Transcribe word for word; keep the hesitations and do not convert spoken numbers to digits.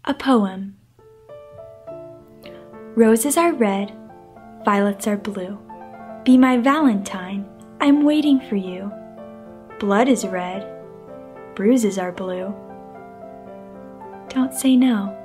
A poem. Roses are red, violets are blue. Be my valentine, I'm waiting for you. Blood is red, bruises are blue. Don't say no.